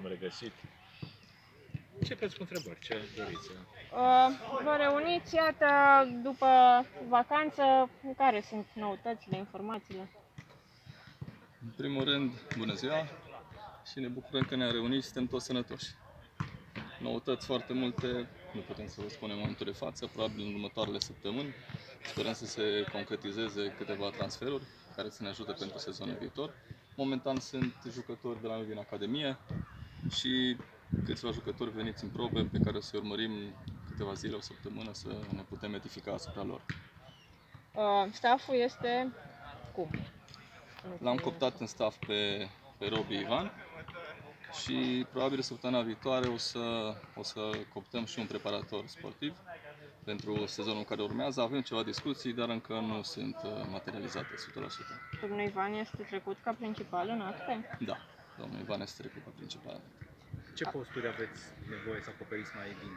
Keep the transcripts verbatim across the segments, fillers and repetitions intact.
v-am regăsit. Începeți cu întrebări, ce doriți? Uh, vă reuniți, iată, după vacanță, care sunt noutățile, informațiile? În primul rând, bună ziua și ne bucurăm că ne-am reunit și suntem toți sănătoși. Noutăți foarte multe, nu putem să vă spunem în momentul de față, probabil în următoarele săptămâni. Sperăm să se concretizeze câteva transferuri care să ne ajute pentru sezonul viitor. Momentan sunt jucători de la noi din Academie și câțiva jucători veniți în probe pe care o să urmărim câteva zile, o săptămână, să ne putem edifica asupra lor. Uh, stafful este cum? L-am cooptat în staff pe, pe Robi Ivan și probabil săptămâna viitoare o să, o să cooptăm și un preparator sportiv pentru sezonul care urmează. Avem ceva discuții, dar încă nu sunt materializate o sută la sută. Domnul Ivan este trecut ca principal în acte? Da, domnul Ivan este trecut ca principal. Ce posturi aveți nevoie să acoperiți mai bine?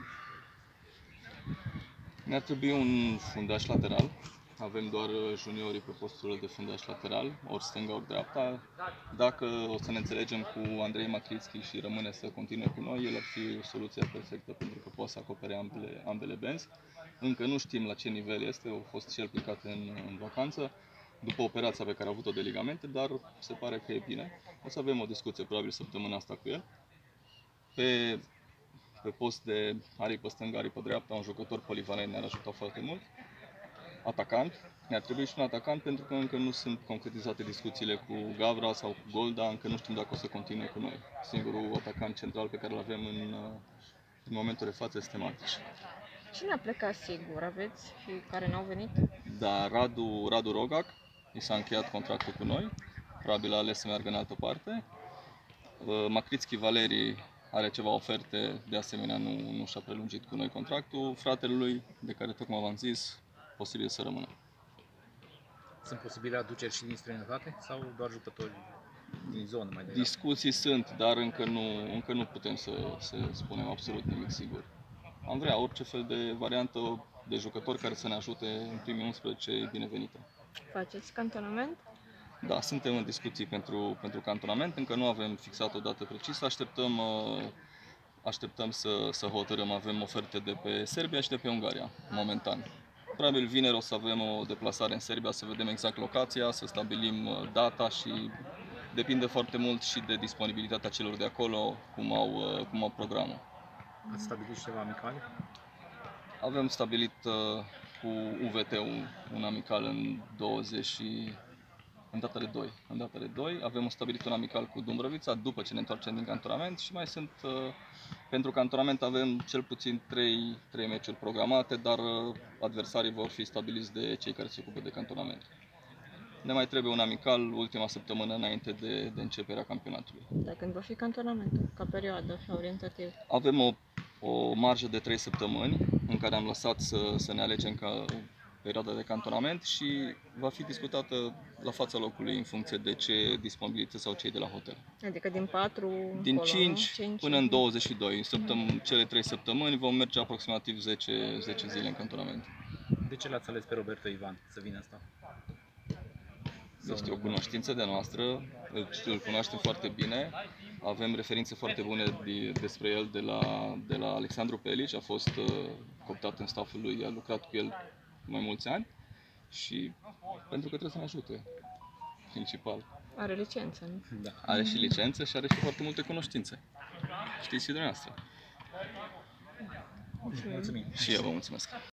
Ne-ar trebui un fundaș lateral. Avem doar juniorii pe posturile de fundaș lateral, ori stânga, ori dreapta. Dacă o să ne înțelegem cu Andrei Macrițchi și rămâne să continue cu noi, el ar fi soluția perfectă pentru că poate să acopere ambele, ambele benzi. Încă nu știm la ce nivel este, a fost și el plecat în, în vacanță după operația pe care a avut-o de ligamente, dar se pare că e bine. O să avem o discuție probabil săptămâna asta cu el. Pe, pe post de aripă stânga, aripă dreapta, un jucător polivalent ne-ar ajuta foarte mult. Atacant. Ne-ar trebui și un atacant pentru că încă nu sunt concretizate discuțiile cu Gavra sau cu Golda, încă nu știm dacă o să continue cu noi. Singurul atacant central pe care îl avem în, în momentul de față este Matiș. Cine a plecat sigur, aveți și care n-au venit? Da, Radu, Radu Rogac, i s-a încheiat contractul cu noi, probabil a ales să meargă în altă parte. Macrițchi Valerii are ceva oferte, de asemenea nu, nu și-a prelungit cu noi contractul. Fratele lui, de care tocmai v-am zis, posibil să rămână. Sunt posibile aduceri și din străinătate sau doar jucători din zonă mai degrabă? Discuții sunt, dar încă nu, încă nu putem să, să spunem absolut nimic sigur. Am vrea orice fel de variantă de jucători care să ne ajute în primii unsprezece e binevenită. Faceți cantonament? Da, suntem în discuții pentru, pentru cantonament, încă nu avem fixat o dată precisă, așteptăm, așteptăm să, să hotărâm, avem oferte de pe Serbia și de pe Ungaria, momentan. Probabil vineri o să avem o deplasare în Serbia, să vedem exact locația, să stabilim data și depinde foarte mult și de disponibilitatea celor de acolo, cum au, cum au programul. Ați stabilit ceva amicale? Avem stabilit cu U V T un, un amical în douăzeci în data de doi. În data de doi avem stabilit un amical cu Dumbrăvița după ce ne întoarcem din cantonament și mai sunt, pentru cantonament avem cel puțin trei, trei meciuri programate, dar adversarii vor fi stabiliți de cei care se ocupă de cantonament. Ne mai trebuie un amical ultima săptămână înainte de, de începerea campionatului. Dar când va fi cantonamentul, ca perioadă orientativ? Avem o, o marjă de trei săptămâni în care am lăsat să, să ne alegem ca perioada de cantonament și va fi discutată la fața locului în funcție de ce disponibilități sau cei de la hotel. Adică din patru din încolo, cinci, cinci până în douăzeci și doi. În săptămâni, cele trei săptămâni vom merge aproximativ zece, zece zile în cantonament. De ce l-ați ales pe Roberto Ivan să vină asta? Este o cunoștință de noastră, îl cunoaștem foarte bine. Avem referințe foarte bune de, despre el de la, de la Alexandru Pelici, a fost uh, cooptat în stafful lui, a lucrat cu el mai mulți ani și pentru că trebuie să ne ajute, principal. Are licență, nu? Da. Are și licență și are și foarte multe cunoștințe. Știți și dumneavoastră. Mulțumim. Și eu vă mulțumesc.